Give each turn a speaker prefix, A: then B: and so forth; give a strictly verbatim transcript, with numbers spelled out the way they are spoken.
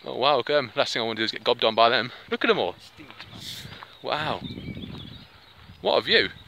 A: Oh wow, look at them. Last thing I want to do is get gobbed on by them. Look at them all. Wow. What a view.